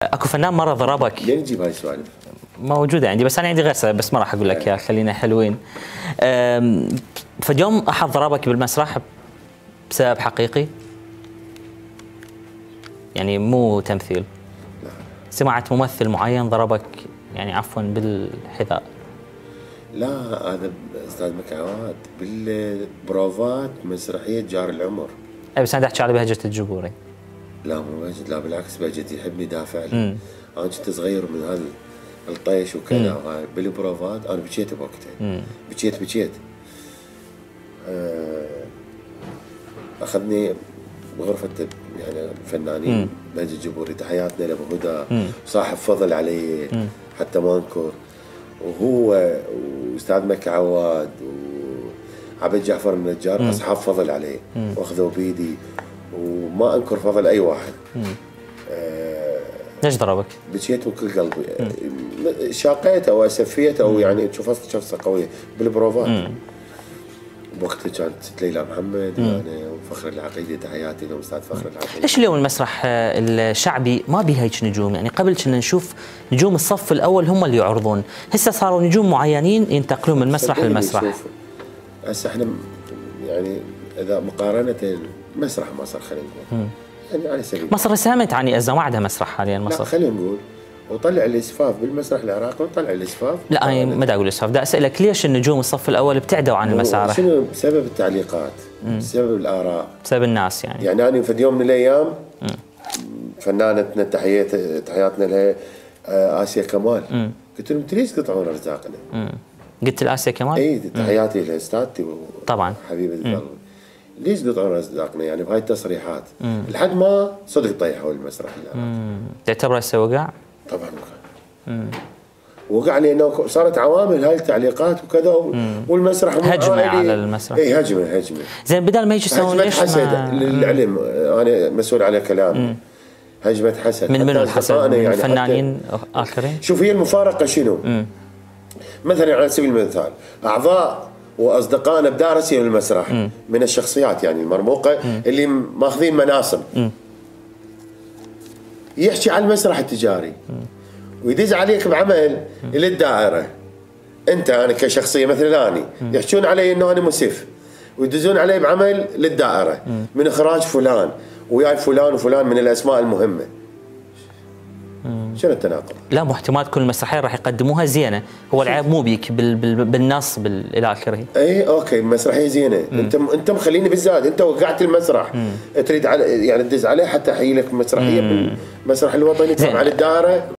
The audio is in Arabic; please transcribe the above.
اكو فنان مره ضربك؟ ليه نجيب هاي السوالف؟ موجوده عندي بس انا عندي غير سبب، بس ما راح اقول لك اياها، خلينا حلوين. فاليوم احد ضربك بالمسرح بسبب حقيقي؟ يعني مو تمثيل؟ لا. سمعت ممثل معين ضربك يعني عفوا بالحذاء؟ لا، هذا استاذ مكعوات بالبروفات مسرحيه جار العمر. اي بس انا احكي على بهجه الجبوري. لا مو بهجت، لا بالعكس بهجت يحبني يدافع لي. انا كنت صغير من هذا الطيش وكذا، بالبروفات انا بكيت بوقتها. بكيت اخذني بغرفه يعني الفنانين بهجة الجبوري، تحياتنا لابو هدى صاحب فضل علي حتى ما انكر، وهو واستاذ مكي عواد وعبد جعفر النجار اصحاب فضل علي، واخذوا بيدي وما انكر فضل اي واحد. ليش ضربك؟ بكيت من كل قلبي، شاقيته او اسفيته او يعني شوفت شخصه قويه بالبروفات. بوقتها كانت ست ليلى محمد يعني وفخر العقيدي، تحياتي لهم استاذ فخر العقيدي. ليش اليوم المسرح الشعبي ما بيه هيك نجوم؟ يعني قبل كنا نشوف نجوم الصف الاول هم اللي يعرضون، هسه صاروا نجوم معينين ينتقلون من مسرح لمسرح. هسه احنا يعني اذا مقارنه المسرح مصر خلينا نقول يعني على سبيل مصر ساهمت عن ازمه، ما عندها مسرح حاليا مصر. لا خلينا نقول وطلع الاسفاف بالمسرح العراقي وطلع الاسفاف. لا انا ما دا اقول اسفاف، دا اسالك ليش النجوم الصف الاول ابتعدوا عن المسارح؟ شنو بسبب التعليقات؟ بسبب الاراء، بسبب الناس يعني انا في يوم من الايام فنانتنا تحياتنا لها اسيا كمال، قلت لهم انتوا ليش تقطعون ارزاقنا؟ قلت لاسيا كمال؟ اي تحياتي لاستاذتي طبعا حبيبه القلب، ليش تقطعون ارزاقنا يعني بهاي التصريحات لحد ما صدق طيحوا المسرح العراقي. تعتبره هسه وقع؟ طبعا وقع لانه صارت عوامل هاي التعليقات وكذا والمسرح هجمه على المسرح. اي هجمه زين بدل ما يجي يسوون ليش حسد للعلم، انا مسؤول على كلام هجمه حسد. من منو الحسد؟ من يعني فنانين اخرين؟ شوف هي المفارقه شنو؟ مثلا على سبيل المثال اعضاء واصدقائنا بدارسين المسرح من الشخصيات يعني المرموقه اللي ماخذين مناصب، يحكي على المسرح التجاري ويدز عليك بعمل للدائره، انا كشخصيه مثلا اني يحكون علي انه انا مسف ويدزون علي بعمل للدائره من اخراج فلان وياي فلان وفلان من الاسماء المهمه. شنو التناقض؟ لا مو احتمال كل المسرحيه راح يقدموها زينه، هو العيب مو بيك بالنص الى اخره. اي اوكي مسرحيه زينه، انت مخليني بالزاد، انت وقعت المسرح تريد يعني تدز عليه حتى احيي لك مسرحيه بالمسرح الوطني تبع الدائره.